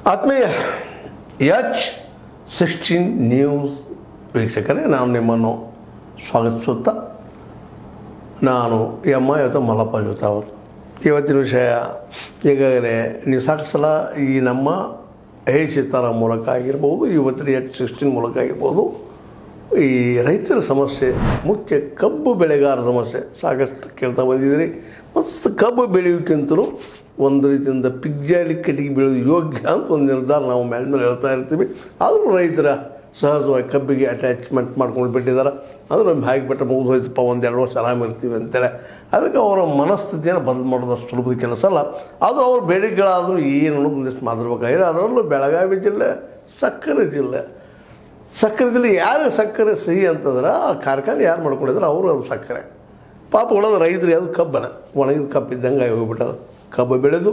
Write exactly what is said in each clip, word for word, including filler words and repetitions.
ಆತ್ಮೀಯ H sixteen news ವೀಕ್ಷಕರೇ, ನಾನು ನಿಮ್ಮನ್ನು ಸ್ವಾಗತಿಸುತ್ತಾ ನಾನು ಎಮ್ಮ ಇವತ್ತು ಮಲ್ಲಪ್ಪ ಜೊತೆ ಅವರು. ಇವತ್ತಿನ ವಿಷಯ ಈಗಾಗಲೇ ನೀವು ಸಾಕು ಸಲ ಈ ನಮ್ಮ ಹೇ ಸೀತಾರ ಮೂಲಕ ಆಗಿರ್ಬೋದು, ಇವತ್ತಿನ ಎಚ್ ಸಿಕ್ಸ್ಟೀನ್ ಮೂಲಕ ಆಗಿರ್ಬೋದು, ಈ ರೈತರ ಸಮಸ್ಯೆ, ಮುಖ್ಯ ಕಬ್ಬು ಬೆಳೆಗಾರರ ಸಮಸ್ಯೆ ಸಾಕಷ್ಟು ಕೇಳ್ತಾ ಬಂದಿದ್ದೀರಿ. ಮತ್ತು ಕಬ್ಬು ಬೆಳೆಯೋಕ್ಕಿಂತಲೂ ಒಂದು ರೀತಿಯಿಂದ ಪಿಗ್ಜಾಲಿ ಕಟ್ಟಿಗೆ ಬೆಳೆಯೋದು ಯೋಗ್ಯ ಅಂತ ಒಂದು ನಿರ್ಧಾರ ನಾವು ಮೇಲೆ ಮೇಲೆ ಹೇಳ್ತಾ ಇರ್ತೀವಿ. ಆದರೂ ರೈತರ ಸಹಜವಾಗಿ ಕಬ್ಬಿಗೆ ಅಟ್ಯಾಚ್ಮೆಂಟ್ ಮಾಡ್ಕೊಂಡು ಬಿಟ್ಟಿದ್ದಾರೆ. ಅಂದ್ರೆ ನಮ್ಗೆ ಹಾಕಿಬಿಟ್ರೆ ಮುಗಿದು ಹೋಯ್ತಪ್ಪ, ಒಂದೆರಡು ವರ್ಷ ಆರಾಮಿರ್ತೀವಿ ಅಂತೇಳಿ. ಅದಕ್ಕೆ ಅವರ ಮನಸ್ಥಿತಿಯನ್ನು ಬದಲು ಮಾಡೋದಷ್ಟು ಸುಲಭದ ಕೆಲಸ ಅಲ್ಲ. ಆದರೂ ಅವ್ರ ಬೇಡಿಕೆಗಳಾದರೂ ಏನು ಅನ್ನೋದು ಒಂದಿಷ್ಟು ಮಾತಾಡಬೇಕಾಗಿದೆ. ಅದರಲ್ಲೂ ಬೆಳಗಾವಿ ಜಿಲ್ಲೆ ಸಕ್ಕರೆ ಜಿಲ್ಲೆ ಸಕ್ಕರೆ ಜಿಲ್ಲೆ ಯಾರು ಸಕ್ಕರೆ ಸಿಹಿ ಅಂತಂದ್ರೆ ಆ ಕಾರ್ಖಾನೆ ಯಾರು ಮಾಡ್ಕೊಂಡಿದ್ರೆ ಅವರು ಅದು ಸಕ್ಕರೆ ಪಾಪ ಒಳಗೆ ರೈತರು ಯಾವುದು ಕಬ್ಬನ ಒಣಗಿದ ಕಬ್ಬು ಇದ್ದಂಗೆ ಆಗಿ ಹೋಗ್ಬಿಟ್ಟದು. ಕಬ್ಬು ಬೆಳೆದು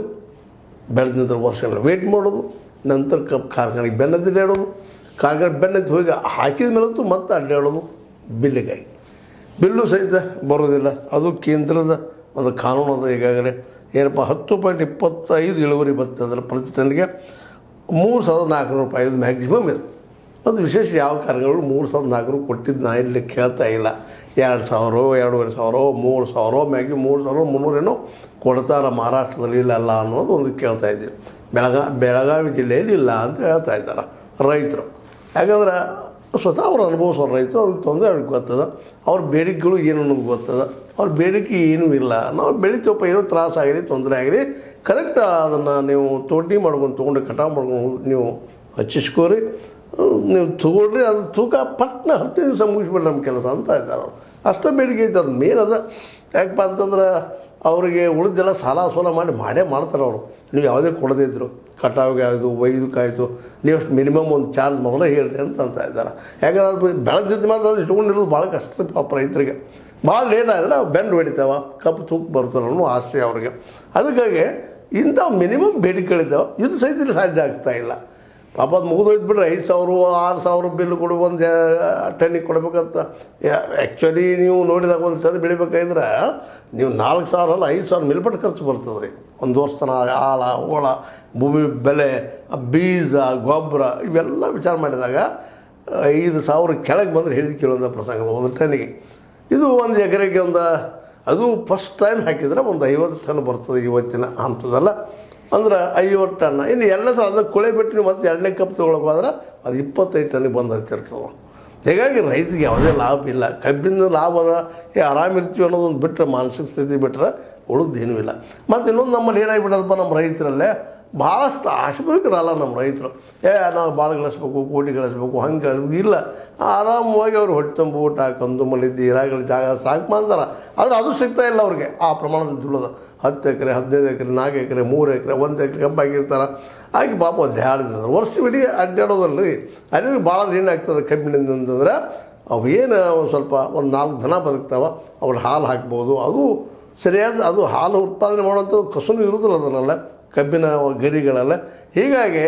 ಬೆಳೆದ ನಂತರ ವರ್ಷಗಳ ವೇಟ್ ಮಾಡೋದು, ನಂತರ ಕಬ್ಬು ಕಾರ್ಖಾನೆಗೆ ಬೆನ್ನತ್ತಿದ್ದು ಹೇಳೋದು, ಕಾರ್ಖಾನೆ ಬೆನ್ನತ್ತಿ ಹೋಗಿ ಹಾಕಿದ ಮೇಲಂತೂ ಮತ್ತೆ ಅಡ್ಡಾಡೋದು ಬಿಲ್ಲಿಗಾಗಿ. ಬಿಲ್ಲು ಸಹಿತ ಬರೋದಿಲ್ಲ. ಅದು ಕೇಂದ್ರದ ಒಂದು ಕಾನೂನು ಅದ. ಈಗಾಗಲೇ ಏನಪ್ಪ ಹತ್ತು ಪಾಯಿಂಟ್ ಇಪ್ಪತ್ತೈದು ಇಳುವರಿ ಬರ್ತಂದ್ರೆ ಪ್ರತಿ ಟನ್ಗೆ ಮೂರು ಸಾವಿರದ ನಾಲ್ಕುನೂರು ರೂಪಾಯಿ ಇದು ಮ್ಯಾಕ್ಸಿಮಮ್ ಇದೆ. ಅದು ವಿಶೇಷ ಯಾವ ಕಾರ್ಯಗಳು ಮೂರು ಸಾವಿರದ ನಾಲ್ಕುನೂರು ಕೊಟ್ಟಿದ್ದು ನಾ ಇಲ್ಲಿ ಕೇಳ್ತಾ ಇಲ್ಲ. ಎರಡು ಸಾವಿರ ಎರಡೂವರೆ ಸಾವಿರ ಮೂರು ಸಾವಿರ ಮ್ಯಾಗಿ ಮೂರು ಸಾವಿರ ಮುನ್ನೂರೇನೋ ಕೊಡ್ತಾರ ಮಹಾರಾಷ್ಟ್ರದಲ್ಲಿ ಇಲ್ಲಲ್ಲ ಅನ್ನೋದು ಒಂದು ಕೇಳ್ತಾ ಇದ್ದೀವಿ. ಬೆಳಗಾ ಬೆಳಗಾವಿ ಜಿಲ್ಲೆಯಲ್ಲಿ ಇಲ್ಲ ಅಂತ ಹೇಳ್ತಾ ಇದ್ದಾರೆ ರೈತರು. ಯಾಕಂದ್ರೆ ಸ್ವತಃ ಅವ್ರು ಅನುಭವಿಸೋ ರೈತರು, ಅವ್ರಿಗೆ ತೊಂದರೆ ಅವ್ರಿಗೆ ಗೊತ್ತದ, ಅವ್ರ ಬೇಡಿಕೆಗಳು ಏನು ಅನ್ನೋದು ಗೊತ್ತದ. ಅವ್ರ ಬೇಡಿಕೆ ಏನೂ ಇಲ್ಲ. ನಾವು ಬೆಳಿತೀವಪ್ಪ, ಏನೋ ತ್ರಾಸ ಆಗಿರಿ ತೊಂದರೆ ಆಗಿರಿ ಕರೆಕ್ಟ್ ಅದನ್ನು ನೀವು ತೋಟಿ ಮಾಡ್ಕೊಂಡು ತೊಗೊಂಡು ಕಟಾವು ಮಾಡ್ಕೊಂಡು ನೀವು ಹಚ್ಚಿಸ್ಕೋರಿ, ನೀವು ತೊಗೊಳ್ರಿ. ಅದು ತೂಕ ಪಟ್ನ ಹತ್ತು ದಿವಸ ಮುಗಿಸ್ಬಿಡ್ರಿ ನಮ್ಮ ಕೆಲಸ ಅಂತ ಇದ್ದಾರೆ ಅವ್ರು. ಅಷ್ಟೇ ಬೇಡಿಕೆ ಐತೆ ಅವ್ರು ಮೇನ್ ಅದ. ಯಾಕಪ್ಪ ಅಂತಂದ್ರೆ ಅವರಿಗೆ ಉಳಿದೆಲ್ಲ ಸಾಲ ಸೋಲ ಮಾಡಿ ಮಾಡೇ ಮಾಡ್ತಾರೆ ಅವರು. ನೀವು ಯಾವುದೇ ಕೊಡದೇ ಇದ್ದರು ಕಟಾವಿಗೆ ಆಯಿತು ಒಯ್ದಕ್ಕಾಯಿತು ನೀವು ಅಷ್ಟು ಮಿನಿಮಮ್ ಒಂದು ಚಾರ್ಜ್ ಮೊದಲೇ ಹೇಳ್ರಿ ಅಂತ ಅಂತ ಇದ್ದಾರೆ. ಯಾಕಂದ್ರೆ ಅದು ಬೆಳೆದಿದ್ದು ಮಾತ್ರ ಅದು ಇಟ್ಕೊಂಡಿರೋದು ಭಾಳ ಕಷ್ಟ ಪಾಪ ರೈತರಿಗೆ. ಭಾಳ ಲೇಟ್ ಆದರೆ ಬೆಂಡು ಹೊಡಿತಾವ, ಕಪ್ಪು ತೂಕ ಬರ್ತಾರೆ ಅನ್ನೋ ಆಸೆ ಅವ್ರಿಗೆ. ಅದಕ್ಕಾಗಿ ಇಂಥ ಮಿನಿಮಮ್ ಬೇಡಿಕೆಗಳಿದ್ದಾವೆ. ಇದು ಸಹಿತ ಇಲ್ಲಿ ಸಾಧ್ಯ ಆಗ್ತಾಯಿಲ್ಲ. ಪಾಪ ಅದು ಮುಗಿದೋಯ್ತು ಬಿಡ್ರಿ. ಐದು ಸಾವಿರ ಆರು ಸಾವಿರ ಬಿಲ್ ಕೊಡು ಒಂದು ಟನ್ನಿಗೆ ಕೊಡಬೇಕಂತ. ಆ್ಯಕ್ಚುಲಿ ನೀವು ನೋಡಿದಾಗ ಒಂದು ಟನ್ ಬೆಳಿಬೇಕಾದ್ರೆ ನೀವು ನಾಲ್ಕು ಸಾವಿರ ಅಲ್ಲ ಐದು ಸಾವಿರ ಮೇಲ್ಪಟ್ಟು ಖರ್ಚು ಬರ್ತದೆ ರೀ. ಒಂದು ವರ್ಷನ ಆಳ ಓಳ ಭೂಮಿ ಬೆಲೆ ಬೀಜ ಗೊಬ್ಬರ ಇವೆಲ್ಲ ವಿಚಾರ ಮಾಡಿದಾಗ ಐದು ಸಾವಿರ ಕೆಳಗೆ ಬಂದರೆ ಹಿಡಿದು ಕೇಳೋಂಥ ಪ್ರಸಂಗದ ಒಂದು ಟನ್ನಿಗೆ. ಇದು ಒಂದು ಎಕರೆಗೆ ಒಂದು ಅದು ಫಸ್ಟ್ ಟೈಮ್ ಹಾಕಿದ್ರೆ ಒಂದು ಐವತ್ತು ಟನ್ ಬರ್ತದೆ ಇವತ್ತಿನ ಹಂತದಲ್ಲ. ಅಂದ್ರೆ ಐವತ್ತು ಟನ್. ಇನ್ನು ಎಲ್ಲ ಸಹ ಅದನ್ನು ಕೊಳೆ ಬಿಟ್ಟು ನೀವು ಮತ್ತೆ ಎರಡನೇ ಕಪ್ ತೊಗೊಳಕ್ಕೆ ಹೋದ್ರೆ ಅದು ಇಪ್ಪತ್ತೈದು ಟನ್ನಿಗೆ ಬಂದು ಹಚ್ಚಿರ್ತದೆ. ಹೀಗಾಗಿ ರೈತರಿಗೆ ಯಾವುದೇ ಲಾಭ ಇಲ್ಲ. ಕಬ್ಬಿನ ಲಾಭ ಅದ, ಏ ಆರಾಮಿರ್ತೀವಿ ಅನ್ನೋದೊಂದು ಬಿಟ್ಟರೆ, ಮಾನಸಿಕ ಸ್ಥಿತಿ ಬಿಟ್ಟರೆ ಉಳಿದೇನೂ ಇಲ್ಲ. ಮತ್ತು ಇನ್ನೊಂದು ನಮ್ಮಲ್ಲಿ ಏನಾಗಿಬಿಡೋದಪ್ಪ, ನಮ್ಮ ರೈತರಲ್ಲೇ ಭಾಳಷ್ಟು ಆಶೆಪರಿಕರಲ್ಲ ನಮ್ಮ ರೈತರು. ಏ ನಾವು ಭಾಳ ಗಳಿಸ್ಬೇಕು, ಕೋಟಿ ಗಳಿಸ್ಬೇಕು, ಹಂಗೆ ಗಳಿಸ್ಬೇಕು ಇಲ್ಲ. ಆರಾಮವಾಗಿ ಅವ್ರು ಹೊಟ್ಟೆ ತುಂಬ ಊಟ ಹಾಕೊಂಡು ಮಲಿದ್ದು ಇರಾಗಳ ಜಾಗ ಸಾಕು ಮಾಡ್ತಾರೆ. ಆದರೆ ಅದು ಸಿಗ್ತಾ ಇಲ್ಲ ಅವ್ರಿಗೆ ಆ ಪ್ರಮಾಣದ ದುಡ್ಡೋದು. ಹತ್ತು ಎಕರೆ ಹದಿನೈದು ಎಕರೆ ನಾಲ್ಕು ಎಕರೆ ಮೂರು ಎಕರೆ ಒಂದು ಎಕರೆ ಕಬ್ಬಾಗಿರ್ತಾರೆ. ಹಾಗೆ ಪಾಪ ಅಡ್ಡಾಡ್ತಾರೆ ವರ್ಷವಿಡೀ ಅಡ್ಡಾಡೋದಲ್ರಿ. ಅಲ್ಲಿ ಭಾಳ ಏನಾಗ್ತದೆ ಕಬ್ಬಿನಿಂದ ಅಂತಂದ್ರೆ ಅವು ಏನು ಒಂದು ಸ್ವಲ್ಪ ಒಂದು ನಾಲ್ಕು ದನ ಬದುಕ್ತಾವೆ, ಅವ್ರು ಹಾಲು ಹಾಕ್ಬೋದು. ಅದು ಸರಿಯಾದ ಅದು ಹಾಲು ಉತ್ಪಾದನೆ ಮಾಡುವಂಥದ್ದು ಕಸುನು ಇರೋದಿಲ್ಲ ಅದರಲ್ಲ ಕಬ್ಬಿನ ಗರಿಗಳೆಲ್ಲ. ಹೀಗಾಗಿ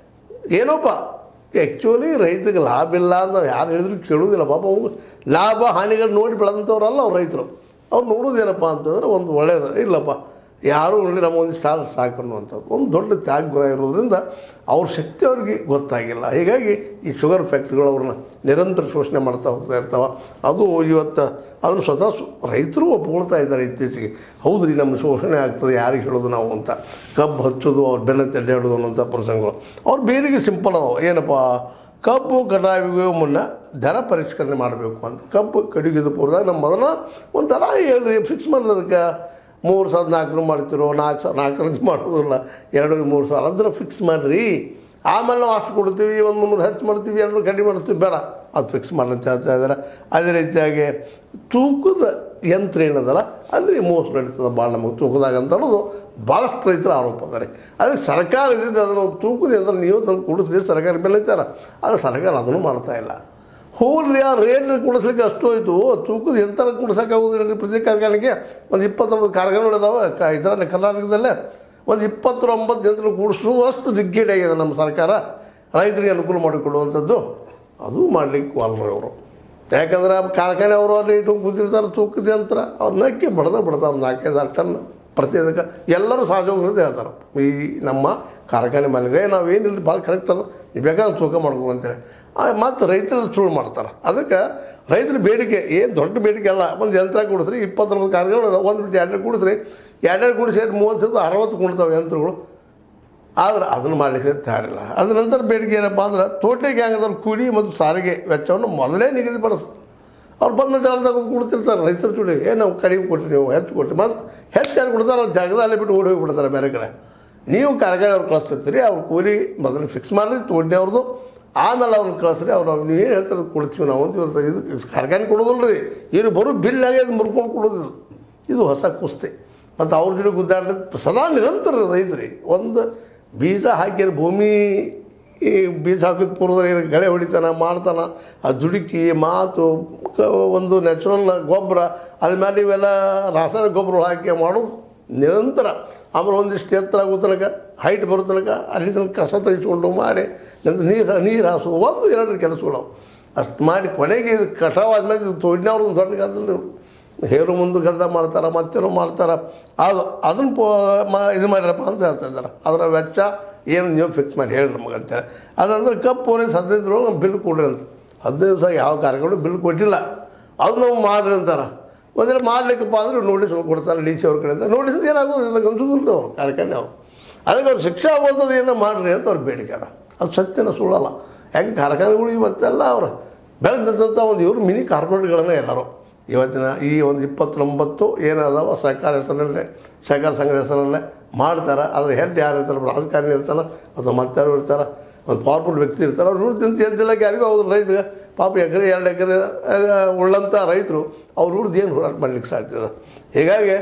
ಏನೋಪ್ಪ ಆ್ಯಕ್ಚುಲಿ ರೈತರಿಗೆ ಲಾಭ ಇಲ್ಲ ಅಂತ ನಾವು ಯಾರು ಹೇಳಿದ್ರು ಕೇಳೋದಿಲ್ಲ. ಪಾಪ ಅವ್ರು ಲಾಭ ಹಾನಿಗಳು ನೋಡಿ ಬೆಳೆದಂಥವ್ರಲ್ಲ ಅವ್ರು ರೈತರು. ಅವ್ರು ನೋಡೋದೇನಪ್ಪ ಅಂತಂದ್ರೆ ಒಂದು ಒಳ್ಳೆಯದು ಇಲ್ಲಪ್ಪ ಯಾರೂ ನೋಡಿ ನಮ್ಮ ಒಂದು ಸ್ಟಾಲ್ ಸಾಕು ಅನ್ನುವಂಥದ್ದು ಒಂದು ದೊಡ್ಡ ತ್ಯಾಗ ಗುಣ ಇರೋದ್ರಿಂದ ಅವ್ರ ಶಕ್ತಿ ಅವ್ರಿಗೆ ಗೊತ್ತಾಗಿಲ್ಲ. ಹೀಗಾಗಿ ಈ ಶುಗರ್ ಫ್ಯಾಕ್ಟ್ರಿಗಳು ಅವ್ರನ್ನ ನಿರಂತರ ಶೋಷಣೆ ಮಾಡ್ತಾ ಹೋಗ್ತಾ ಇರ್ತಾವೆ. ಅದು ಇವತ್ತು ಅದನ್ನು ಸ್ವತಃ ರೈತರು ಒಪ್ಕೊಳ್ತಾ ಇದ್ದಾರೆ ಇತ್ತೀಚೆಗೆ. ಹೌದು ರೀ, ನಮ್ಮ ಶೋಷಣೆ ಆಗ್ತದೆ, ಯಾರಿಗೆ ಹೇಳೋದು ನಾವು ಅಂತ. ಕಬ್ಬು ಹಚ್ಚೋದು, ಅವ್ರ ಬೆನ್ನ ತೆಡ್ಡಾಡೋದು ಅನ್ನೋಂಥ ಪ್ರಸಂಗಗಳು ಅವ್ರ ಬೇರೆಗೆ ಸಿಂಪಲ್ ಅದಾವೆ. ಏನಪ್ಪ, ಕಬ್ಬು ಕಟಾವಿಗೆ ಮುನ್ನ ದರ ಪರಿಷ್ಕರಣೆ ಮಾಡಬೇಕು ಅಂತ. ಕಬ್ಬು ಕಡಿಗಿದ ಪೂರ್ವದಾಗ ನಮ್ಮ ಮೊದಲ ಒಂದು ದರ ಹೇಳ್ರಿ ಫಿಕ್ಸ್ ಮಾಡೋದಕ್ಕೆ ಮೂರು ಸಾವಿರದ ನಾಲ್ಕುನೂರು ಮಾಡ್ತಿರೋ ನಾಲ್ಕು ಸಾವಿರ ನಾಲ್ಕು ಸಾವಿರ ಮಾಡೋದಿಲ್ಲ, ಎರಡು ಮೂರು ಸಾವಿರ ಅಂದ್ರೆ ಫಿಕ್ಸ್ ಮಾಡಿರಿ. ಆಮೇಲೆ ನಾವು ಅಷ್ಟು ಕೊಡ್ತೀವಿ, ಒಂದು ಮುನ್ನೂರು ಹೆಚ್ಚು ಮಾಡ್ತೀವಿ, ಎರಡು ಕಡಿಮೆ ಮಾಡ್ತೀವಿ, ಬೇಡ ಅದು ಫಿಕ್ಸ್ ಮಾಡಂತ ಹೇಳ್ತಾ ಇದ್ದಾರೆ. ಅದೇ ರೀತಿಯಾಗಿ ತೂಕದ ಯಂತ್ರ ಏನದಲ್ಲ ಅಲ್ಲಿ ಮೋಸ ನಡೀತದೆ ಭಾಳ ನಮಗೆ ತೂಕದಾಗ ಅಂತ ಅನ್ನೋದು ಭಾಳಷ್ಟು ರೈತರ ಆರೋಪ ಅದ ರೀ. ಅದಕ್ಕೆ ಸರ್ಕಾರ ಇದ್ದಿದ್ದು ಅದನ್ನು ತೂಕದ ಯಂತ್ರ ನೀವು ತಂದು ಕೊಡಿಸ್ರಿ, ಸರ್ಕಾರ ಬೆಳೀತಾರೆ. ಆದರೆ ಸರ್ಕಾರ ಅದನ್ನು ಮಾಡ್ತಾಯಿಲ್ಲ. ಹೋಗ್ರಿ ಆ ರೇಟ್ ಕೊಡಿಸ್ಲಿಕ್ಕೆ ಅಷ್ಟು ಹೋಯ್ತು, ತೂಕದ ಯಂತ್ರ ಕೊಡಿಸೋಕ್ಕಾಗೋದಿಲ್ಲ ಪ್ರತಿ ಕಾರ್ಖಾನೆಗೆ. ಒಂದು ಇಪ್ಪತ್ತೊಂದು ಕಾರ್ಖಾನೆಗಳು ಇದಾವೆ ಕ ಇದರಲ್ಲಿ ಕರ್ನಾಟಕದಲ್ಲೇ. ಒಂದು ಇಪ್ಪತ್ತೊಂಬತ್ತು ಯಂತ್ರ ಕೂಡಿಸುವಷ್ಟು ದಿಗ್ಗೇಟಾಗಿದೆ ನಮ್ಮ ಸರ್ಕಾರ ರೈತರಿಗೆ ಅನುಕೂಲ ಮಾಡಿಕೊಡುವಂಥದ್ದು. ಅದು ಮಾಡಲಿಕ್ಕೆ ಅಲ್ರಿ ಅವರು. ಯಾಕಂದ್ರೆ ಕಾರ್ಖಾನೆ ಅವರು ಅಲ್ಲಿ ಇಟ್ಟು ಕೂತಿರ್ತಾರೆ ತೂಕದ ಯಂತ್ರ ಅವ್ರು ನಕ್ಕಿ ಬಡ್ದ ಬಿಡ್ತಾರೆ ನಾಲ್ಕೈದು ಆರು ಟನ್ ಪ್ರತಿ ಅದಕ್ಕೆ ಎಲ್ಲರೂ ಸಹಜವಾಗಿ ಹೇಳ್ತಾರೆ ಈ ನಮ್ಮ ಕಾರ್ಖಾನೆ ಮಾಲೀಕ ನಾವೇನಿಲ್ಲ ಭಾಳ ಕರೆಕ್ಟ್ ಅದ ನೀವು ಬೇಕಾದ್ರೆ ತೂಕ ಮಾಡ್ಕೊ ಅಂತೇಳಿ ಮತ್ತು ರೈತರು ಸುಳ್ಳು ಮಾಡ್ತಾರೆ. ಅದಕ್ಕೆ ರೈತರ ಬೇಡಿಕೆ ಏನು ದೊಡ್ಡ ಬೇಡಿಕೆ ಅಲ್ಲ. ಒಂದು ಯಂತ್ರ ಕೊಡಿಸ್ರಿ ಇಪ್ಪತ್ತೊಂಬತ್ತು ಕಾರ್ಖಾನೆ ಅದ ಒಂದು ಬಿಟ್ಟು ಎರಡು ಕೊಡಿಸ್ರಿ ಎರಡೆರಡು ಕೂಡಿಸಿ ಎರಡು ಮೂವತ್ತು ಅರವತ್ತು ಕುಣ್ತಾವೆ ಯಂತ್ರಗಳು. ಆದ್ರೆ ಅದನ್ನು ಮಾಡಲಿಕ್ಕೆ ತಯಾರಿಲ್ಲ. ಅದ್ರ ನಂತರ ಬೇಡಿಕೆ ಏನಪ್ಪ ಅಂದ್ರೆ ತೋಟಕ್ಕೆ ಹೆಂಗದವ್ರು ಕೂಲಿ ಮತ್ತು ಸಾರಿಗೆ ವೆಚ್ಚವನ್ನು ಮೊದಲೇ ನಿಗದಿಪಡಿಸ್ ಅವ್ರು ಬಂದ ಜಾಗದಾಗ ಕೊಡ್ತಿರ್ತಾರೆ ರೈತರ ಜೋಡಿ. ಏನು ನಾವು ಕಡಿಮೆ ಕೊಟ್ಟರಿ ನೀವು ಹೆಚ್ಚು ಕೊಟ್ಟರಿ ಮತ್ತು ಹೆಚ್ಚು ಯಾರು ಕೊಡ್ತಾರೆ ಅವ್ರು ಜಾಗದಲ್ಲೇ ಬಿಟ್ಟು ಓಡಿ ಹೋಗಿಬಿಡ್ತಾರೆ ಬೇರೆ ಕಡೆ. ನೀವು ಕಾರ್ಖಾನೆ ಅವ್ರು ಕಳಿಸ್ತಿರ್ತೀರಿ ಅವ್ರು ಕೂಲಿ ಮೊದಲು ಫಿಕ್ಸ್ ಮಾಡಿರಿ ತೋಟನೇ ಅವ್ರದ್ದು, ಆಮೇಲೆ ಅವ್ರನ್ನ ಕಳಿಸ್ರಿ. ಅವ್ರು ನೀವು ಏನು ಹೇಳ್ತಾರೆ ಕೊಡ್ತೀವಿ ನಾವು ಅಂತ ಇರ್ತಾರೆ. ಇದು ಕಾರ್ಖಾನೆ ಕೊಡೋದಿಲ್ಲ ರೀ, ಇವ್ರು ಬರೋ ಬಿಲ್ಲಾಗೆ ಅದು ಮುರ್ಕೊಂಡು ಕೊಡೋದಿಲ್ಲ. ಇದು ಹೊಸ ಕುಸ್ತಿ. ಮತ್ತು ಅವ್ರ ಜೊತೆ ಗುದ್ದಾಡೋದು ಸದಾ ನಿರಂತರ ರೈತರಿ ಒಂದು ಬೀಜ ಹಾಕಿ ಭೂಮಿ ಈ ಬೀಜ ಹಾಕಿದ ಪೂರ್ವದಲ್ಲಿ ಏನು ಗಳೆ ಹೊಡಿತಾನೆ ಮಾಡ್ತಾನೆ, ಆ ದುಡುಕಿ ಮಾತು ಒಂದು ನ್ಯಾಚುರಲ್ ಗೊಬ್ಬರ ಅದ್ರ ಮೇಲೆ ಇವೆಲ್ಲ ರಾಸಾಯನಿಕ ಗೊಬ್ಬರ ಹಾಕಿ ಮಾಡೋದು ನಿರಂತರ. ಆಮೇಲೆ ಒಂದಿಷ್ಟು ಎತ್ತರ ಆಗೋ ತನಕ ಹೈಟ್ ಬರೋ ತನಕ ಅಲ್ಲಿ ತನಕ ಕಸ ತೆಗೆಸ್ಕೊಂಡು ಮಾಡಿ ನಂತರ ನೀರು ನೀರು ಹಾಸು ಒಂದು ಎರಡು ಕೆಲಸಗಳು ಅಷ್ಟು ಮಾಡಿ ಕೊನೆಗೆ ಇದು ಕಟಾವಾದ್ಮೇಲೆ ಇದು ತೋಡಿನವ್ರು ಒಂದು ದೊಡ್ಡ ಗದ್ದಲು ಹೇರು ಮುಂದೆ ಗದ್ದ ಮಾಡ್ತಾರೆ ಮತ್ತೇನೋ ಮಾಡ್ತಾರೆ. ಅದು ಅದನ್ನು ಪೋ ಮ ಇದು ಮಾಡಿರಪ್ಪ ಅಂತ ಹೇಳ್ತಾ ಇದ್ದಾರೆ. ಅದರ ವೆಚ್ಚ ಏನು ನೀವು ಫಿಕ್ಸ್ ಮಾಡಿ ಹೇಳ್ರಿ ನಮಗೆ ಅಂತೇಳಿ. ಅದಂದ್ರೆ ಕಪ್ ಪೂರೈಸಿ ಹದಿನೈದರೊಳಗೆ ನಾವು ಬಿಲ್ ಕೊಡ್ರಿ ಅಂತ. ಹದಿನೈದು ದಿವಸ ಯಾವ ಕಾರ್ಯಗಳು ಬಿಲ್ ಕೊಟ್ಟಿಲ್ಲ ಅದು ನಾವು ಮಾಡಿರಿ ಅಂತಾರೆ. ಒಂದ್ರೆ ಮಾಡಲಿಕ್ಕಪ್ಪ ಅಂದ್ರೆ ನೋಟಿಸ್ ಕೊಡ್ತಾರೆ ಡಿ ಸಿ ಅವ್ರ ಕಡೆಯಿಂದ. ನೋಟಿಸ್ ಏನಾಗೋದು ಇದಕ್ಕೆ ಅನ್ಸೋದಿಲ್ಲ ಅವ್ರು ಕಾರ್ಖಾನೆ ಅವರು. ಅದಕ್ಕೆ ಅವ್ರು ಶಿಕ್ಷೆ ಆಗುವಂಥದ್ದು ಏನೋ ಮಾಡಿರಿ ಅಂತ ಅವ್ರು ಬೇಡಿಕೆ ಅದ. ಅದು ಸತ್ಯನ ಸುಳ್ಳಲ್ಲ. ಯಾಕೆ ಕಾರ್ಖಾನೆಗಳು ಇವತ್ತೆಲ್ಲ ಅವರು ಬೆಳೆದಂಥ ಒಂದು ಇವರು ಮಿನಿ ಕಾರ್ಪೊರೇಟ್ಗಳನ್ನೇ ಎಲ್ಲರೂ ಇವತ್ತಿನ ಈ ಒಂದು ಇಪ್ಪತ್ತೊಂಬತ್ತು ಏನದಾವ ಸಹಕಾರ ಹೆಸರಲ್ಲೇ ಸಹಕಾರ ಸಂಘದ ಹೆಸರಲ್ಲೇ ಮಾಡ್ತಾರೆ. ಅದ್ರ ಹೆಡ್ ಯಾರು ಇರ್ತಾರೆ, ರಾಜಕಾರಣಿ ಇರ್ತಾನೆ ಅಥವಾ ಮತ್ತಾರು ಇರ್ತಾರೆ, ಒಂದು ಪವರ್ಫುಲ್ ವ್ಯಕ್ತಿ ಇರ್ತಾರೆ. ಅವ್ರು ಇವ್ರು ತಿಂತ ಎದ್ದಿಲ್ಲಕ್ಕೆ ಯಾರಿಗೂ ಅವ್ರ ರೈತಗೆ ಪಾಪ ಎಕರೆ ಎರಡು ಎಕರೆ ಉಳ್ಳಂಥ ರೈತರು ಅವ್ರ ಊರ್ದು ಏನು ಹೋರಾಟ ಮಾಡ್ಲಿಕ್ಕೆ ಸಾಧ್ಯ ಇದೆ. ಹೀಗಾಗಿ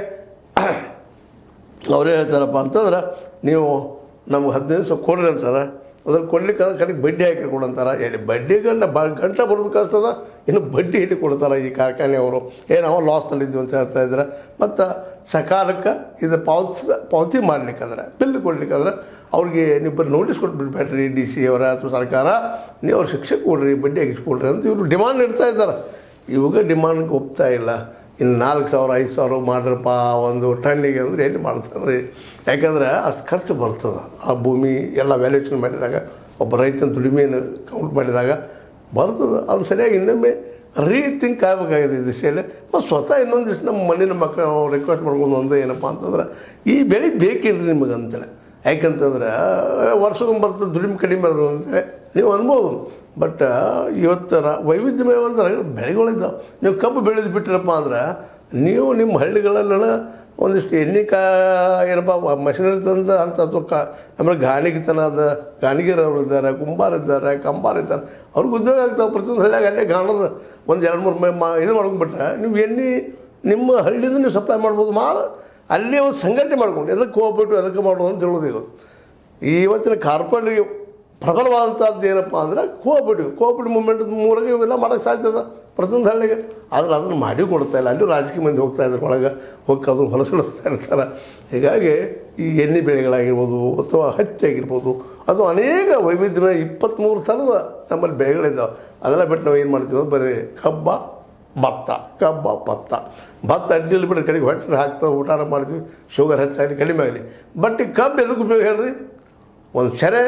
ಅವರೇ ಹೇಳ್ತಾರಪ್ಪ ಅಂತಂದ್ರೆ ನೀವು ನಮ್ಗೆ ಹದಿನೈದು ದಿವಸ ಕೊಡ್ರಿ ಅಂತಾರೆ. ಅದ್ರಲ್ಲಿ ಕೊಡ್ಲಿಕ್ಕೆ ಅಂದ್ರೆ ಕಡೆಗೆ ಬಡ್ಡಿ ಹಾಕಿ ಕೊಡಂತಾರೆ. ಎಲ್ಲಿ ಬಡ್ಡಿ ಗಂಟ ಬ ಗಂಟ ಬರೋದು ಕಷ್ಟ ಅದ, ಇನ್ನು ಬಡ್ಡಿ ಹಿಡಿ ಕೊಡ್ತಾರೆ ಈ ಕಾರ್ಖಾನೆಯವರು. ಏನು ನಾವು ಲಾಸ್ನಲ್ಲಿದ್ವಿ ಅಂತ ಹೇಳ್ತಾ ಇದ್ದಾರೆ. ಮತ್ತು ಸಕಾಲಕ್ಕೆ ಇದು ಪಾವತಿ ಪಾವತಿ ಮಾಡ್ಲಿಕ್ಕಂದ್ರೆ ಬಿಲ್ ಕೊಡ್ಲಿಕ್ಕಂದ್ರೆ ಅವ್ರಿಗೆ ನೀವು ಬರೀ ನೋಟಿಸ್ ಕೊಟ್ಬಿಡ್ಬೇಡ್ರಿ ಡಿ ಸಿ ಅವರ ಅಥವಾ ಸರ್ಕಾರ, ನೀವು ಅವ್ರು ಶಿಕ್ಷೆ ಕೊಡ್ರಿ ಬಡ್ಡಿ ಹಾಕಿಸ್ಕೊಡ್ರಿ ಅಂತ ಇವರು ಡಿಮಾಂಡ್ ಇಡ್ತಾ ಇದ್ದಾರೆ. ಇವಾಗ ಡಿಮಾಂಡ್ಗೆ ಒಪ್ತಾ ಇಲ್ಲ. ಇನ್ನು ನಾಲ್ಕು ಸಾವಿರ ಐದು ಸಾವಿರ ಮಾಡ್ರಪ್ಪ ಒಂದು ಟನ್ನಿಗೆ ಅಂದರೆ ಎಲ್ಲಿ ಮಾಡ್ತಾರೆ ರೀ. ಯಾಕಂದ್ರೆ ಅಷ್ಟು ಖರ್ಚು ಬರ್ತದೆ. ಆ ಭೂಮಿ ಎಲ್ಲ ವ್ಯಾಲ್ಯೂಷನ್ ಮಾಡಿದಾಗ ಒಬ್ಬ ರೈತನ ದುಡಿಮೆಯನ್ನು ಕೌಂಟ್ ಮಾಡಿದಾಗ ಬರ್ತದೆ. ಅದು ಸರಿಯಾಗಿ ಇನ್ನೊಮ್ಮೆ ರೀಥಿಂಕ್ ಆಗಬೇಕಾಗಿದೆ ಈ ದಿಶೆಯಲ್ಲಿ. ಮತ್ತು ಸ್ವತಃ ಇನ್ನೊಂದಿಷ್ಟು ನಮ್ಮ ಮಣ್ಣಿನ ಮಕ್ಕಳು ನಾವು ರಿಕ್ವೆಸ್ಟ್ ಮಾಡ್ಕೊಂಡು ಒಂದು ಏನಪ್ಪ ಅಂತಂದ್ರೆ ಈ ಬೆಳೆ ಬೇಕಿಲ್ರಿ ನಿಮಗೆ ಅಂತೇಳಿ. ಯಾಕಂತಂದ್ರೆ ವರ್ಷಕ್ಕೊಮ್ಮೆ ಬರ್ತದೆ ದುಡಿಮೆ ಕಡಿಮೆ ಬರ್ತದೆ ಅಂತೇಳಿ ನೀವು ಅನ್ಬೋದು. ಬಟ್ ಇವತ್ತು ರ ವೈವಿಧ್ಯಮಯ ಅಂದ್ರೆ ಬೆಳೆಗಳಿದ್ದಾವೆ. ನೀವು ಕಬ್ಬು ಬೆಳೆದು ಬಿಟ್ಟಿರಪ್ಪ ಅಂದ್ರೆ ನೀವು ನಿಮ್ಮ ಹಳ್ಳಿಗಳಲ್ಲ ಒಂದಿಷ್ಟು ಎಣ್ಣೆ ಕಾ ಏನಪ್ಪ ಮಷಿನರಿ ತಂದು ಅಂತ ಅಥವಾ ಕ ಆಮೇಲೆ ಗಾಣಿಗೆತನದ ಗಾಣಿಗೆರವ್ರು ಇದ್ದಾರೆ, ಕುಂಬಾರ ಇದ್ದಾರೆ, ಕಂಬಾರ ಇದ್ದಾರೆ. ಅವ್ರಿಗೆ ಉದ್ಯೋಗ ಆಗ್ತಾವೆ. ಪ್ರತಿಯೊಂದು ಹಳ್ಳಿಯಾಗ ಅಲ್ಲೇ ಗಾಣದ ಒಂದು ಎರಡು ಮೂರು ಮೈ ಮಾ ಇದು ಮಾಡ್ಕೊಂಡ್ಬಿಟ್ರೆ ನೀವು ಎಣ್ಣೆ ನಿಮ್ಮ ಹಳ್ಳಿಯಿಂದ ನೀವು ಸಪ್ಲೈ ಮಾಡ್ಬೋದು. ಮಾಡಿ ಅಲ್ಲಿ ಒಂದು ಸಂಘಟನೆ ಮಾಡ್ಕೊಂಡು ಎದಕ್ಕೆ ಹೋಗ್ಬಿಟ್ಟು ಅದಕ್ಕೆ ಮಾಡೋದು ಅಂತ ಹೇಳೋದು. ಈಗ ಇವತ್ತಿನ ಕಾರ್ಪೊರೇಟ್ಗೆ ಪ್ರಬಲವಾದಂಥದ್ದು ಏನಪ್ಪ ಅಂದ್ರೆ ಕೋಆಪರೇಟಿವ್ ಕೋಆಪರೇಟಿವ್ ಮೂವ್ಮೆಂಟ್ ಮೂರಾಗ ಇವೆಲ್ಲ ಮಾಡೋಕ್ಕೆ ಸಾಧ್ಯ ಅದ ಪ್ರತಿಯೊಂದು ಹಳ್ಳಿಗೆ. ಆದರೆ ಅದನ್ನು ಮಾಡಿ ಕೊಡ್ತಾ ಇಲ್ಲ. ಅಲ್ಲಿ ರಾಜಕೀಯ ಮಂದಿ ಹೋಗ್ತಾ ಇದ್ದಾರೆ ಒಳಗೆ ಹೋಗಿ ಅದನ್ನು ಹೊಲಸಡಿಸ್ತಾ ಇರ್ತಾರೆ. ಹೀಗಾಗಿ ಈ ಎಣ್ಣೆ ಬೆಳೆಗಳಾಗಿರ್ಬೋದು ಅಥವಾ ಹತ್ತಿ ಆಗಿರ್ಬೋದು ಅದು ಅನೇಕ ವೈವಿಧ್ಯಮಯ ಇಪ್ಪತ್ತ್ಮೂರು ಥರದ ನಮ್ಮಲ್ಲಿ ಬೆಳೆಗಳಿದ್ದಾವೆ. ಅದೆಲ್ಲ ಬಿಟ್ಟು ನಾವು ಏನು ಮಾಡ್ತೀವಿ ಅಂದ್ರೆ ಬರೀ ಕಬ್ಬ ಭತ್ತ ಕಬ್ಬ ಭತ್ತ ಭತ್ತ ಅಡ್ಡಿಯಲ್ಲಿ ಬಿಟ್ಟರೆ ಕಡೆಗೆ ಹೊಟ್ಟೆ ಹಾಕ್ತಾ ಊಟ ಮಾಡ್ತೀವಿ. ಶುಗರ್ ಹೆಚ್ಚಾಗಲಿ ಕಡಿಮೆ ಆಗಲಿ. ಬಟ್ ಈ ಕಬ್ಬು ಎದಕ್ಕೆ ಉಪಯೋಗ ಹೇಳ್ರಿ? ಒಂದು ಸೆರೆ,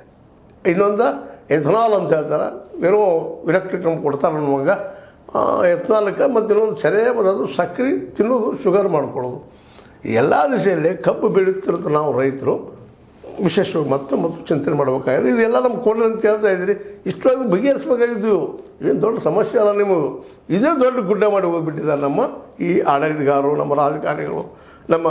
ಇನ್ನೊಂದು ಎಥನಾಲ್ ಅಂತ ಹೇಳ್ತಾರೆ. ಏನೋ ಎಲೆಕ್ಟ್ರಿಕ್ ನಮ್ಗೆ ಕೊಡ್ತಾರೆ ನಮಗೆ ಎಥನಾಲಕ್ಕೆ. ಮತ್ತು ಇನ್ನೊಂದು ಸೆರೆ ಮತ್ತು ಅದು ಸಕ್ಕರೆ ತಿನ್ನೋದು, ಶುಗರ್ ಮಾಡ್ಕೊಳ್ಳೋದು. ಎಲ್ಲ ದಿಶೆಯಲ್ಲಿ ಕಬ್ಬು ಬೆಳೀತಿರೋದು ನಾವು ರೈತರು ವಿಶೇಷವಾಗಿ ಮತ್ತೆ ಮತ್ತು ಚಿಂತನೆ ಮಾಡಬೇಕಾಗಿದೆ. ಇದೆಲ್ಲ ನಮ್ಗೆ ಕೊಡ್ರಿ ಅಂತ ಹೇಳ್ತಾ ಇದ್ದೀರಿ. ಇಷ್ಟೊಂದು ಬಗೆಹರಿಸ್ಬೇಕಾಗಿದ್ವು. ಏನು ದೊಡ್ಡ ಸಮಸ್ಯೆ ಅಲ್ಲ ನಿಮಗೂ. ಇದೇ ದೊಡ್ಡ ಗುಡ್ಡ ಮಾಡಿ ಹೋಗಿಬಿಟ್ಟಿದ್ದಾರೆ ನಮ್ಮ ಈ ಆಡಳಿತಗಾರರು, ನಮ್ಮ ರಾಜಕಾರಣಿಗಳು, ನಮ್ಮ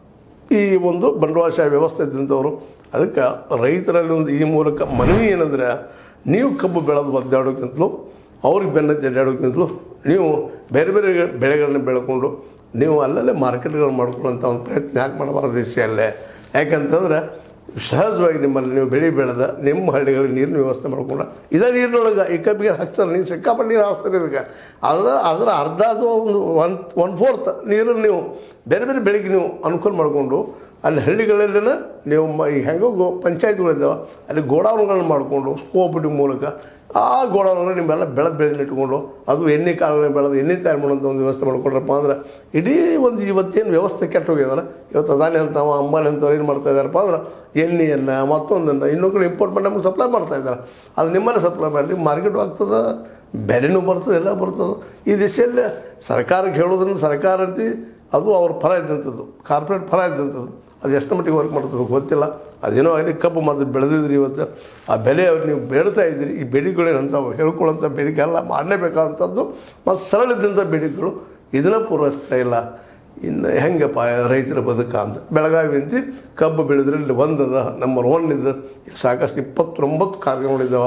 ಈ ಒಂದು ಬಂಡವಾಳಶಾಹಿ ವ್ಯವಸ್ಥೆ ಇದ್ದಂಥವ್ರು. ಅದಕ್ಕೆ ರೈತರಲ್ಲಿ ಒಂದು ಈ ಮೂಲಕ ಮನವಿ ಏನಂದರೆ ನೀವು ಕಬ್ಬು ಬೆಳೆದು ಒದ್ದಾಡೋಕ್ಕಿಂತಲೂ ಅವ್ರಿಗೆ ಬೆನ್ನತ್ತಿ ಅಡ್ಡಾಡೋಕ್ಕಿಂತಲೂ ನೀವು ಬೇರೆ ಬೇರೆ ಬೆಳೆಗಳನ್ನ ಬೆಳ್ಕೊಂಡು ನೀವು ಅಲ್ಲಲ್ಲೇ ಮಾರ್ಕೆಟ್ಗಳನ್ನ ಮಾಡ್ಕೊಳ್ಳೋಂಥ ಒಂದು ಪ್ರಯತ್ನ ಯಾಕೆ ಮಾಡಬಾರ್ದು ದೇಶಲ್ಲೇ? ಯಾಕಂತಂದ್ರೆ ಸಹಜವಾಗಿ ನಿಮ್ಮಲ್ಲಿ ನೀವು ಬೆಳೆ ಬೆಳೆದ ನಿಮ್ಮ ಹಳ್ಳಿಗಳಿಗೆ ನೀರಿನ ವ್ಯವಸ್ಥೆ ಮಾಡ್ಕೊಂಡು ಇದೇ ನೀರಿನೊಳಗೆ ಈ ಕಬ್ಬಿಗೆ ಹಾಕ್ತಾರೆ. ನೀವು ಸಿಕ್ಕಾಪಟ್ಟೆ ನೀರು ಹಾಕ್ತಾರೆ. ಇದಕ್ಕೆ ಅದರ ಅದರ ಅರ್ಧ ಅಥವಾ ಒಂದು ಒನ್ ಒನ್ ಫೋರ್ತ್ ನೀರನ್ನು ನೀವು ಬೇರೆ ಬೇರೆ ಬೆಳೆಗೆ ನೀವು ಅನುಕೂಲ ಮಾಡಿಕೊಂಡು ಅಲ್ಲಿ ಹಳ್ಳಿಗಳಲ್ಲಿನ ನೀವು ಮ ಈಗ ಹೆಂಗೋ ಗೋ ಪಂಚಾಯತ್ಗಳಿದ್ದಾವೆ ಅಲ್ಲಿ ಗೋಡೌನ್ಗಳನ್ನ ಮಾಡಿಕೊಂಡು ಕೋಆಪರೇಟಿವ್ ಮೂಲಕ ಆ ಗೋಡೌನ್ಗಳು ನಿಮ್ಮೆಲ್ಲ ಬೆಳೆದ ಬೆಳೆನ ಇಟ್ಕೊಂಡು ಅದು ಎಣ್ಣೆ ಕಾಳುಗಳನ್ನ ಬೆಳೆದು ಎಣ್ಣೆ ತಯಾರು ಮಾಡೋಂಥ ಒಂದು ವ್ಯವಸ್ಥೆ ಮಾಡ್ಕೊಂಡ್ರಪ್ಪ ಅಂದ್ರೆ ಇಡೀ ಒಂದು ಇವತ್ತೇನು ವ್ಯವಸ್ಥೆ ಕೆಟ್ಟು ಹೋಗ್ಯದಲ್ಲ ಇವತ್ತು ಅದಾನಿ ಅಂತವ ಅಂಬಾನಿ ಅಂತವ್ರು ಏನು ಮಾಡ್ತಾ ಇದ್ದಾರಪ್ಪ ಅಂದ್ರೆ ಎಣ್ಣೆಯನ್ನು ಮತ್ತೊಂದನ್ನು ಇನ್ನೊಂದು ಇಂಪೋರ್ಟ್ ಮಾಡಿ ನಮ್ಗೆ ಸಪ್ಲೈ ಮಾಡ್ತಾ ಇದ್ದಾರೆ ಅದು ನಿಮ್ಮನ್ನೇ ಸಪ್ಲೈ ಮಾಡಿ ಮಾರ್ಕೆಟು ಆಗ್ತದೆ ಬೆಲೆನೂ ಬರ್ತದೆ ಎಲ್ಲ ಬರ್ತದೆ ಈ ದಿಶೆಯಲ್ಲಿ ಸರ್ಕಾರಕ್ಕೆ ಹೇಳೋದ್ರಿಂದ ಸರ್ಕಾರ ಅಂತಿ ಅದು ಅವ್ರ ಫಲ ಇದ್ದಂಥದ್ದು ಕಾರ್ಪೊರೇಟ್ ಫಲ ಇದ್ದಂಥದ್ದು ಅದು ಎಷ್ಟು ಮಟ್ಟಿಗೆ ವರ್ಕ್ ಮಾಡ್ತದೆ ಗೊತ್ತಿಲ್ಲ ಅದೇನೋ ಆಗಲಿ ಕಬ್ಬು ಮೊದಲು ಬೆಳೆದಿದ್ರಿ ಇವತ್ತು ಆ ಬೆಲೆ ಅವ್ರು ನೀವು ಬೇಡ್ತಾ ಇದ್ದೀರಿ ಈ ಬೇಡಿಕೆಗಳೇನಂತಾವೆ ಹೇಳ್ಕೊಳ್ಳೋಂಥ ಬೇಡಿಕೆ ಎಲ್ಲ ಮಾಡಲೇಬೇಕಾದಂಥದ್ದು ಮತ್ತು ಸರಳ ಇದ್ದಂಥ ಬೇಡಿಕೆಗಳು ಇದನ್ನು ಪೂರೈಸ್ತಾ ಇಲ್ಲ ಇನ್ನು ಹೆಂಗಪ್ಪ ರೈತರ ಬದುಕ ಅಂತ ಬೆಳಗಾವಿ ಅಂತಿ ಕಬ್ಬು ಬೆಳೆದ್ರೆ ಇಲ್ಲಿ ಒಂದದ ನಂಬರ್ ಒನ್ ಇದೆ ಇಲ್ಲಿ ಸಾಕಷ್ಟು ಇಪ್ಪತ್ತೊಂಬತ್ತು ಕಾರ್ಖಾನೆಗಳಿದ್ದಾವೆ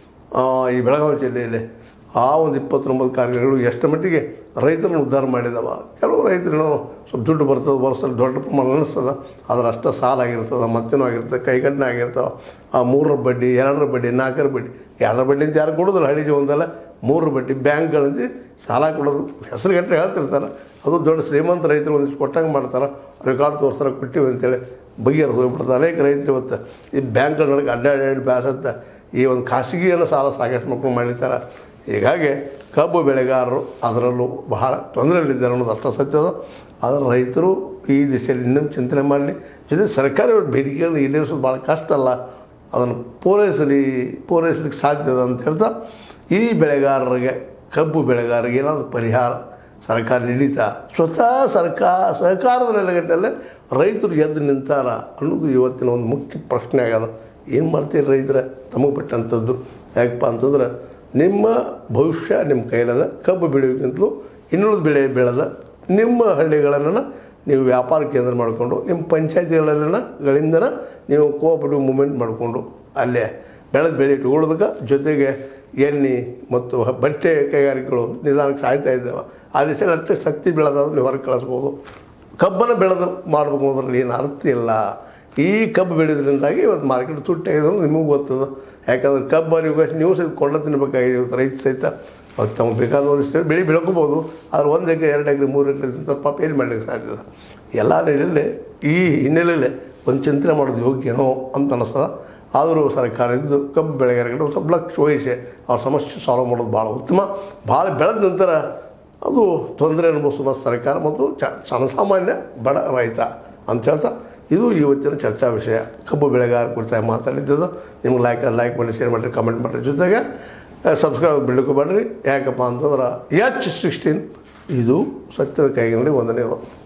ಈ ಬೆಳಗಾವಿ ಜಿಲ್ಲೆಯಲ್ಲಿ ಆ ಒಂದು ಇಪ್ಪತ್ತೊಂಬತ್ತು ಕಾರ್ಖಾನೆಗಳು ಎಷ್ಟು ಮಟ್ಟಿಗೆ ರೈತರನ್ನು ಉದ್ಧಾರ ಮಾಡಿದಾವ ಕೆಲವು ರೈತರೇನೋ ಸ್ವಲ್ಪ ದುಡ್ಡು ಬರ್ತದೆ ವರ್ಷದಲ್ಲಿ ದೊಡ್ಡ ಪ್ರಮಾಣ ಅನ್ನಿಸ್ತದೆ ಆದ್ರೆ ಅಷ್ಟು ಸಾಲ ಆಗಿರ್ತದೆ ಮತ್ತೇನೋ ಆಗಿರ್ತದೆ ಕೈಗಟ್ಟನೆ ಆಗಿರ್ತಾವೆ ಆ ಮೂರರ ಬಡ್ಡಿ ಎರಡರ ಬಡ್ಡಿ ನಾಲ್ಕರ ಬಡ್ಡಿ ಎರಡರ ಬಡ್ಡಿ ಅಂತ ಯಾರು ಕೊಡೋದಿಲ್ಲ ಹಳ್ಳಿ ಜೀವನದಲ್ಲ ಮೂರರ ಬಡ್ಡಿ ಬ್ಯಾಂಕ್ಗಳಂತ ಸಾಲ ಕೊಡೋದು ಹೆಸರುಗಟ್ಟರೆ ಹೇಳ್ತಿರ್ತಾರೆ ಅದು ದೊಡ್ಡ ಶ್ರೀಮಂತ ರೈತರು ಒಂದಿಷ್ಟು ಕೊಟ್ಟಂಗೆ ಮಾಡ್ತಾರೆ ರೆಕಾರ್ಡ್ ತೋರಿಸ್ತಾರೆ ಕೊಟ್ಟಿವಿ ಅಂತೇಳಿ ಬಗೆಹರಿ ಹೋಗ್ಬಿಡ್ತಾರೆ ಅನೇಕ ರೈತರು ಇವತ್ತು ಈ ಬ್ಯಾಂಕ್ಗಳ ನಡುವೆ ಅಡ್ಡಾಡಿ ಬ್ಯಾಸತ್ತ ಈ ಒಂದು ಖಾಸಗಿಯನ್ನು ಸಾಲ ಸಾಕಷ್ಟು ಮಕ್ಕಳು ಮಾಡಿರ್ತಾರೆ ಹೀಗಾಗಿ ಕಬ್ಬು ಬೆಳೆಗಾರರು ಅದರಲ್ಲೂ ಬಹಳ ತೊಂದರೆಯಲ್ಲಿದ್ದಾರೆ ಅನ್ನೋದು ಅಷ್ಟು ಸತ್ಯದ ಆದರೆ ರೈತರು ಈ ದಿಶೆಯಲ್ಲಿ ಇನ್ನೊಂದು ಚಿಂತನೆ ಮಾಡಲಿ ಜೊತೆ ಸರ್ಕಾರಿ ಬೇಡಿಕೆಗಳನ್ನು ಈಡೇರಿಸೋದು ಭಾಳ ಕಷ್ಟ ಅಲ್ಲ ಅದನ್ನು ಪೂರೈಸಲಿ ಪೂರೈಸಲಿಕ್ಕೆ ಸಾಧ್ಯದ ಅಂತ ಹೇಳ್ತಾ ಈ ಬೆಳೆಗಾರರಿಗೆ ಕಬ್ಬು ಬೆಳೆಗಾರರಿಗೆ ಏನಾದರೂ ಪರಿಹಾರ ಸರ್ಕಾರ ನೀಡಿತಾ ಸ್ವತಃ ಸರ್ಕಾರ ಸಹಕಾರದ ನೆಲೆಗಟ್ಟಲ್ಲೇ ರೈತರು ಎದ್ದು ನಿಂತಾರ ಅನ್ನೋದು ಇವತ್ತಿನ ಒಂದು ಮುಖ್ಯ ಪ್ರಶ್ನೆ ಆಗ್ಯದ ಏನು ಮಾಡ್ತೀರಿ ರೈತರ ತಮಗೆ ಬಿಟ್ಟಂಥದ್ದು ಯಾಕಪ್ಪ ಅಂತಂದ್ರೆ ನಿಮ್ಮ ಭವಿಷ್ಯ ನಿಮ್ಮ ಕೈಲದ ಕಬ್ಬು ಬೆಳೆಯೋಕ್ಕಿಂತಲೂ ಇನ್ನುಳಿದ ಬೆಳೆ ಬೆಳೆದ ನಿಮ್ಮ ಹಳ್ಳಿಗಳನ್ನು ನೀವು ವ್ಯಾಪಾರ ಕೇಂದ್ರ ಮಾಡಿಕೊಂಡು ನಿಮ್ಮ ಪಂಚಾಯತಿಗಳಲ್ಲಿನ ಗಳಿಂದನ ನೀವು ಕೋಆಪರೇಟಿವ್ ಮೂವ್ಮೆಂಟ್ ಮಾಡಿಕೊಂಡು ಅಲ್ಲೇ ಬೆಳೆದ ಬೆಳೆ ಇಟ್ಕೊಳ್ಳೋದಕ್ಕೆ ಜೊತೆಗೆ ಎಣ್ಣೆ ಮತ್ತು ಬಟ್ಟೆ ಕೈಗಾರಿಕೆಗಳು ನಿಧಾನಕ್ಕೆ ಸಾಯ್ತಾ ಇದ್ದಾವೆ ಆ ದಿಶೆಯಲ್ಲಿ ಅಟ್ಲೀಸ್ಟ್ ಹತ್ತಿ ಬೆಳೆದಾದ್ರೂ ನೀವು ಹೊರಗೆ ಕಳಿಸ್ಬೋದು ಕಬ್ಬನ್ನು ಬೆಳೆದು ಮಾಡಬೇಕು ಅದರಲ್ಲಿ ಏನು ಅರ್ಥ ಇಲ್ಲ ಈ ಕಬ್ಬು ಬೆಳೆಯೋದ್ರಿಂದಾಗಿ ಇವತ್ತು ಮಾರ್ಕೆಟ್ ತುಟ್ಟಾಗಿದೆ ನಿಮಗೂ ಗೊತ್ತದ ಯಾಕಂದ್ರೆ ಕಬ್ಬು ನೀವು ನೀವು ಸಹಿತ ಕೊಂಡ ತಿನ್ನಬೇಕಾಗಿದೆ ಇವತ್ತು ರೈತ ಸಹಿತ ಅವ್ರು ತಮಗೆ ಬೇಕಾದ ಒಂದಿಷ್ಟು ಬೆಳೆ ಬೆಳ್ಕೊಬೋದು ಆದ್ರೆ ಒಂದು ಎಕರೆ ಎರಡು ಎಕರೆ ಮೂರು ಎಕರೆ ತಿಂತಾರೆ ಪಾಪ ಏನು ಮಾಡಲಿಕ್ಕೆ ಸಾಧ್ಯದ ಎಲ್ಲ ನೆಲೆಯಲ್ಲಿ ಈ ಹಿನ್ನೆಲೆಯಲ್ಲಿ ಒಂದು ಚಿಂತನೆ ಮಾಡೋದು ಯೋಗ್ಯನೋ ಅಂತ ಅನ್ನಿಸ್ತದೆ ಆದರೂ ಸರ್ಕಾರ ಇದ್ದು ಕಬ್ಬು ಬೆಳೆಗಾರರಿಗೆ ಒಂದು ಸ್ವಲ್ಪ ಲಕ್ಷ ವಹಿಸಿ ಅವ್ರ ಸಮಸ್ಯೆ ಸಾಲ್ವ್ ಮಾಡೋದು ಭಾಳ ಉತ್ತಮ ಭಾಳ ಬೆಳೆದ ನಂತರ ಅದು ತೊಂದರೆ ಅನುಭವಿಸುವ ಸರ್ಕಾರ ಮತ್ತು ಚ ಜನಸಾಮಾನ್ಯ ಬಡ ರೈತ ಅಂತ ಹೇಳ್ತಾ ಇದು ಇವತ್ತಿನ ಚರ್ಚಾ ವಿಷಯ ಕಬ್ಬು ಬೆಳೆಗಾರ ಕುರಿತಾಗಿ ಮಾತಾಡಿದ್ದು ನಿಮ್ಗೆ ಲೈಕ್ ಲೈಕ್ ಮಾಡಿ ಶೇರ್ ಮಾಡಿರಿ ಕಮೆಂಟ್ ಮಾಡಿರಿ ಜೊತೆಗೆ ಸಬ್ಸ್ಕ್ರೈಬ್ ಬಿಡಕ್ಕೆ ಬೇಡ್ರಿ ಯಾಕಪ್ಪ ಅಂತಂದ್ರೆ ಎಚ್ ಸಿಕ್ಸ್ಟೀನ್ ಇದು ಸತ್ಯದ ಕೈಗಿನಲ್ಲಿ ವಂದನೆಗಳು.